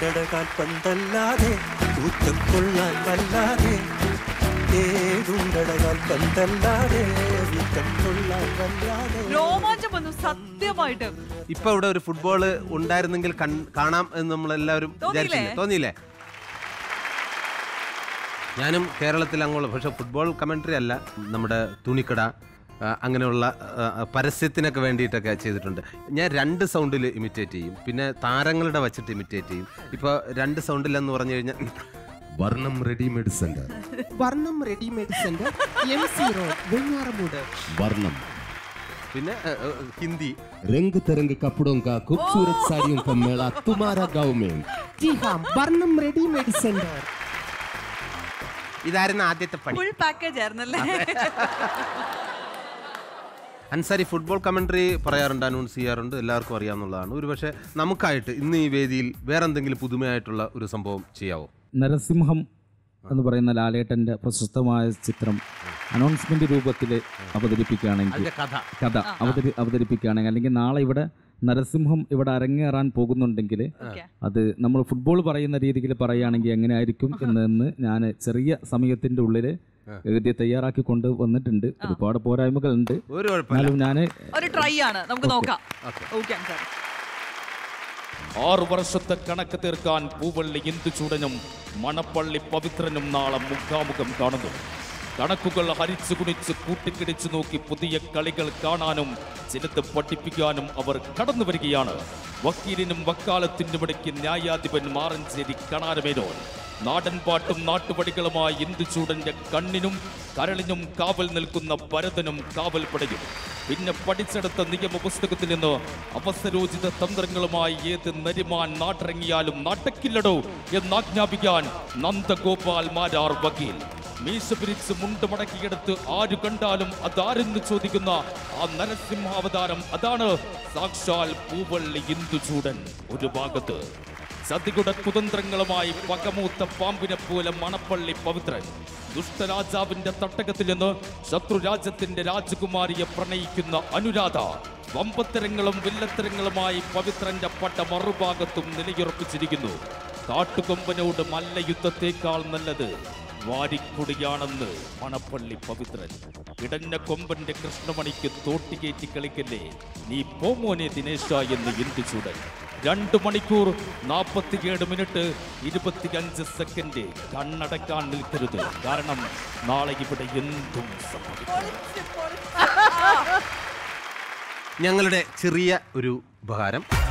ഏതുണ്ടടകാൽ പന്തല്ലാതെ ഊറ്റം കൊള്ളാൻ വല്ലാതെ ഏതുണ്ടടകാൽ പന്തല്ലാതെ ഊറ്റം കൊള്ളാൻ വല്ലാതെ. രോമാഞ്ചം വന്നു സത്യമായിട്ട്. ഇപ്പൊ ഇവിടെ ഒരു ഫുട്ബോള് ഉണ്ടായിരുന്നെങ്കിൽ കാണാം എന്ന് നമ്മളെല്ലാവരും തോന്നിയില്ലേ? ഞാനും കേരളത്തിൽ അങ്ങോട്ട്, പക്ഷെ ഫുട്ബോൾ കമന്ററി അല്ല, നമ്മുടെ തുണിക്കട അങ്ങനെയുള്ള പരസ്യത്തിനൊക്കെ വേണ്ടിയിട്ടൊക്കെ ചെയ്തിട്ടുണ്ട്. ഞാൻ 2 സൗണ്ടിൽ ഇമിറ്റേറ്റ് ചെയ്യും, പിന്നെ താരങ്ങളുടെ വച്ചിട്ട് ഇമിറ്റേറ്റ് ചെയ്യും. ഇപ്പോൾ 2 സൗണ്ടിലെന്ന് പറഞ്ഞു കഴിഞ്ഞാൽ Varnam readymade centre, Varnam readymade centre, MC road, Venjaramoodu, Varnam. പിന്നെ ഹിന്ദി രംഗ് തരംഗ് കപ്പടോं का खूबसूरत साड़ियों का मेला तुम्हारा गांव में, जी हां വർണ്ണം റെഡിമെയ്ഡ് സെന്റർ. ഇതായിരുന്നു ആദ്യത്തെ പണി. ഫുൾ പാക്കേജ് ആയിരുന്നല്ലേ? അൻസാരി ഫുട്ബോൾ കമന്ററി പറയാറുണ്ട്, അനൗൺസ് ചെയ്യാറുണ്ട്, എല്ലാവർക്കും അറിയാവുന്നതാണ്. ഒരു പക്ഷേ നമുക്കായിട്ട് ഇന്ന് ഈ വേദിയിൽ വേറെ എന്തെങ്കിലും പുതുമയായിട്ടുള്ള ഒരു സംഭവം ചെയ്യാവോ? നരസിംഹം എന്ന് പറയുന്ന ലാലേട്ടൻ്റെ പ്രശസ്തമായ ചിത്രം അനൗൺസ്മെന്റ് രൂപത്തിൽ അവതരിപ്പിക്കുകയാണെങ്കിൽ, കഥ അവതരിപ്പിക്കുകയാണെങ്കിൽ, അല്ലെങ്കിൽ നാളെ ഇവിടെ നരസിംഹം ഇവിടെ അരങ്ങേറാൻ പോകുന്നുണ്ടെങ്കിൽ അത് നമ്മൾ ഫുട്ബോൾ പറയുന്ന രീതിയിൽ പറയുകയാണെങ്കിൽ എങ്ങനെയായിരിക്കും എന്ന് ഞാൻ ചെറിയ സമയത്തിൻ്റെ ഉള്ളിൽ എഴുതി തയ്യാറാക്കി കൊണ്ട് വന്നിട്ടുണ്ട്. ഒരുപാട് പോരായ്മകളുണ്ട്, എന്നാലും ഞാൻ ഒരു ട്രൈ ആണ്, നമുക്ക് നോക്കാം. 6 വർഷത്തെ കണക്ക് തീർക്കാൻ പൂവള്ളി ഇന്ദുചൂടനും മണപ്പള്ളി പവിത്രനും നാളെ മുഖാമുഖം കാണുന്നു. കണക്കുകൾ ഹരിച്ചു കുണിച്ച് കൂട്ടിക്കിടിച്ചു നോക്കി പുതിയ കളികൾ കാണാനും ചിലത് പഠിപ്പിക്കാനും അവർ കടന്നു വരികയാണ്. വക്കീലിനും വക്കാലത്തിനും ഇടയ്ക്ക് ന്യായാധിപൻ മാറഞ്ചേരി കണാരമേനോൻ. നാടൻ പാട്ടും നാട്ടുപടികളുമായി ഇന്ദുചൂടന്റെ കണ്ണിനും കരളിനും കാവൽ നിൽക്കുന്ന ഭരതനും കാവൽ പടയും. പിന്നെ പഠിച്ചെടുത്ത നിയമ പുസ്തകത്തിൽ നിന്ന് അവസരോചിത തന്ത്രങ്ങളുമായി ഏത് നരിമാൻ നാട്ടിറങ്ങിയാലും നാട്ടക്കില്ലടോ എന്നാജ്ഞാപിക്കാൻ നന്ദഗോപാൽ മാരാർ വക്കീൽ. മീശ പിരിച്ച് മുണ്ട് മടക്കിയെടുത്ത് ആരു കണ്ടാലും അതാരെന്ന് ചോദിക്കുന്ന ആ നരസിംഹാവതാരം, അതാണ് സാക്ഷാൽ പൂവള്ളി ഇന്ദുചൂടൻ. ഒരു ഭാഗത്ത് സതികുട കുതന്ത്രങ്ങളുമായി പകമൂത്ത പാമ്പിനെ പോലെ മണപ്പള്ളി പവിത്രൻ. ദുഷ്ടരാജാവിന്റെ തട്ടകത്തിൽ നിന്ന് ശത്രുരാജ്യത്തിന്റെ രാജകുമാരിയെ പ്രണയിക്കുന്ന അനുരാധ. വമ്പത്തരങ്ങളും വില്ലത്തരങ്ങളുമായി പവിത്രന്റെ പട്ട മറുഭാഗത്തും നിലയുറപ്പിച്ചിരിക്കുന്നു. കാട്ടുകൊമ്പനോട് മല്ലയുദ്ധത്തേക്കാൾ നല്ലത് വാരിക്കുടിയാണെന്ന് മണപ്പള്ളി പവിത്രൻ. ഇടഞ്ഞ കൊമ്പന്റെ കൃഷ്ണമണിക്ക് തോട്ടികേറ്റി കളിക്കല്ലേ നീ പോമോനെ ദിനേശ എന്ന് ഇന്ദുചൂടൻ. 2 മണിക്കൂർ 47 മിനിറ്റ് 25 സെക്കൻഡ്. കണ്ണടക്കാൻ നിൽക്കരുത്, കാരണം നാളെ ഇവിടെ എന്തും സംഭവിക്കും. ഞങ്ങളുടെ ചെറിയ ഒരു ഉപഹാരം.